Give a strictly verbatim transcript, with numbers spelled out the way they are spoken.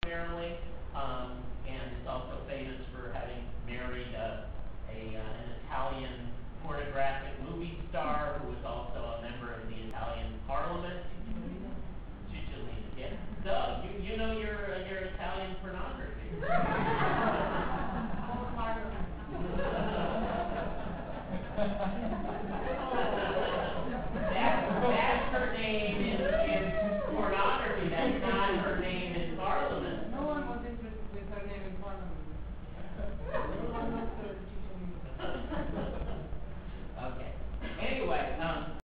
primarily, um, and is also famous for having married a, a uh, an Italian pornographic movie star who was also a member of the Italian Parliament. Cicciolina, yeah. So you you know your uh, your Italian pornography.